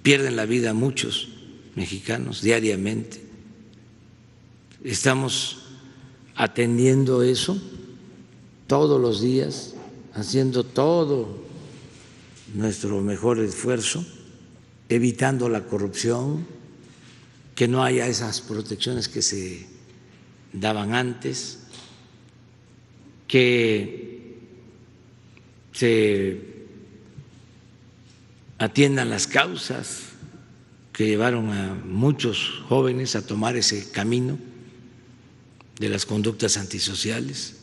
pierden la vida muchos mexicanos diariamente. Estamos atendiendo eso todos los días, haciendo todo nuestro mejor esfuerzo, evitando la corrupción, que no haya esas protecciones que se daban antes, que se atiendan las causas que llevaron a muchos jóvenes a tomar ese camino de las conductas antisociales.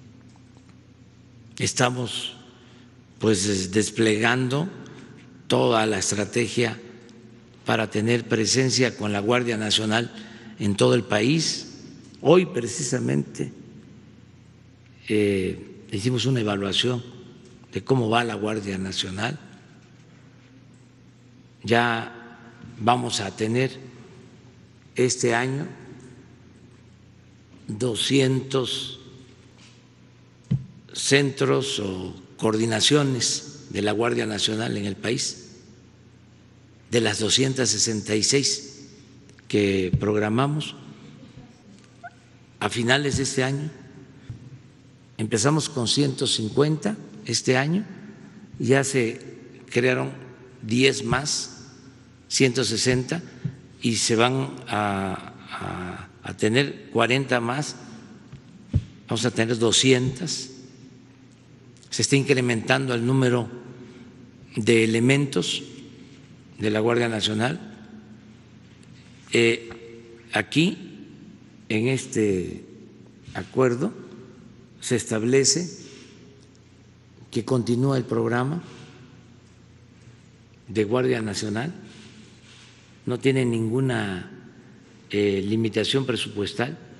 Estamos pues desplegando toda la estrategia para tener presencia con la Guardia Nacional en todo el país. Hoy precisamente hicimos una evaluación de cómo va la Guardia Nacional. Ya vamos a tener este año 200 centros o coordinaciones de la Guardia Nacional en el país, de las 266 que programamos a finales de este año. Empezamos con 150 este año, ya se crearon 10 más, 160, y se van a tener 40 más, vamos a tener 200. Se está incrementando el número de elementos de la Guardia Nacional. Aquí, en este acuerdo, se establece que continúa el programa de Guardia Nacional, no tiene ninguna limitación presupuestal.